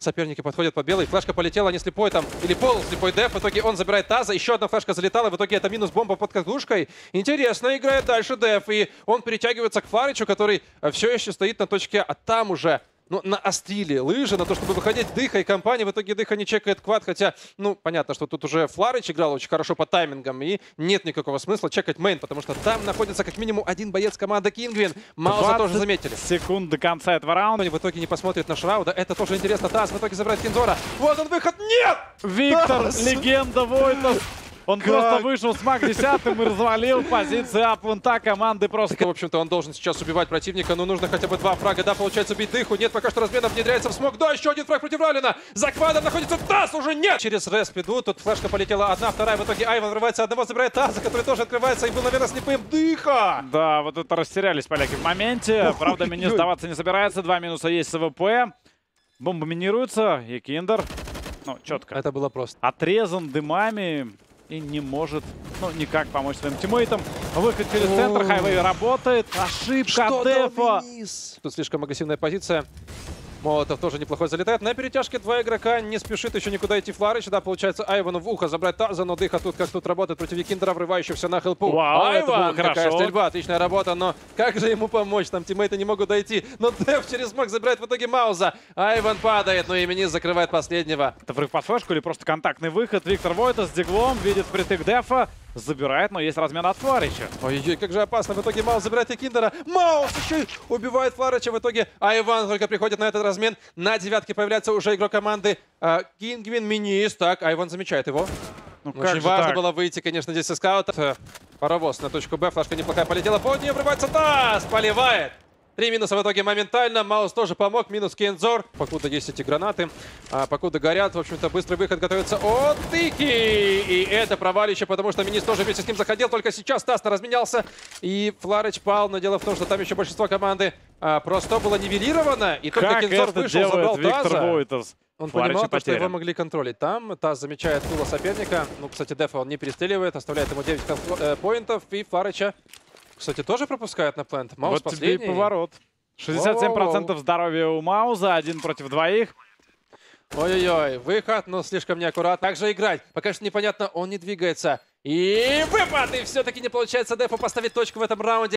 Соперники подходят по белой. Флешка полетела, не слепой там, или полуслепой деф. В итоге он забирает таза. Еще одна флешка залетала. В итоге это минус бомба под катушкой. Интересно играет дальше деф. И он перетягивается к Фларичу, который все еще стоит на точке, а там уже... Ну, наострили лыжи на то, чтобы выходить Дыха, и компания в итоге Дыха не чекает квад, хотя, ну, понятно, что тут уже Фларич играл очень хорошо по таймингам, и нет никакого смысла чекать мейн, потому что там находится как минимум один боец команды Кингвин. Мауза тоже заметили. Секунд до конца этого раунда. В итоге не посмотрит на Шрауда, это тоже интересно. Таз в итоге забирает Кинзора. Вот он выход, нет! Виктор, Таз! легенда Войтас. Он просто вышел с маг 10-м и развалил позиции апвента команды просто. В общем-то, он должен сейчас убивать противника, но нужно хотя бы 2 фрага. Да, получается убить Дыху. Нет, пока что размена внедряется в смог. Да, еще один фраг против Ралина. За квадом находится Таз, уже нет! Через респ идут. Тут флешка полетела одна, вторая. В итоге Айван врывается, одного забирает Таза, который тоже открывается и был, наверное, слепым. Дыха! Да, вот это растерялись поляки в моменте. Правда, мини сдаваться не собирается. 2 минуса есть с АВП. Бомба минируется. И Киндер, ну, четко. Это было просто. Отрезан дымами. И не может, ну, никак помочь своим тиммейтам. Выход через центр, хайвей работает. Ошибка дефа. Тут слишком агрессивная позиция. Молотов тоже неплохой залетает. На перетяжке 2 игрока. Не спешит еще никуда идти Фларич. Да, получается Айвану в ухо забрать Таза, но Дыха тут как тут работает против Викиндера, врывающегося на хелпу. Вау, Айван, это было какая хорошо. стрельба, отличная работа, но как же ему помочь? Там тиммейты не могут дойти. Но Деф через смог забирает в итоге Мауза. Айван падает, но Именис закрывает последнего. Это врыв под флешку или просто контактный выход. Виктор Войтас с диглом видит впритык дефа. Забирает, но есть размен от Фларича. Ой-ой, как же опасно. В итоге Маус забирает и Киндера. Маус еще и убивает Фларича. В итоге Айван только приходит на этот размен. На 9-ке появляется уже игрок команды Кингвин Минис. Так, Айван замечает его. Ну, Очень важно было выйти, конечно, здесь со скаута. Паровоз на точку Б. Флешка неплохая полетела. Под нее врывается Таз. Поливает. 3 минуса в итоге моментально. Маус тоже помог. Минус Кензор. Покуда есть эти гранаты. Покуда горят. В общем-то, быстрый выход готовится от Тыки. И это провалище, потому что Минис тоже вместе с ним заходил. Только сейчас Тас разменялся. И Фларич пал. Но дело в том, что там еще большинство команды просто было нивелировано. И только Кензор вышел, забрал Таза. Он понимал, что его могли контролить. Там Таз замечает тула соперника. Ну, кстати, Дефа он не перестреливает. Оставляет ему 9 поинтов. И Фларича, кстати, тоже пропускает на плент. Маус вот последний. тебе и поворот. 67% здоровья у Мауза, 1 против 2. Ой-ой-ой, выход, но слишком неаккуратно. Как же играть? Пока что непонятно, он не двигается. И выпад! И все-таки не получается Дефу поставить точку в этом раунде.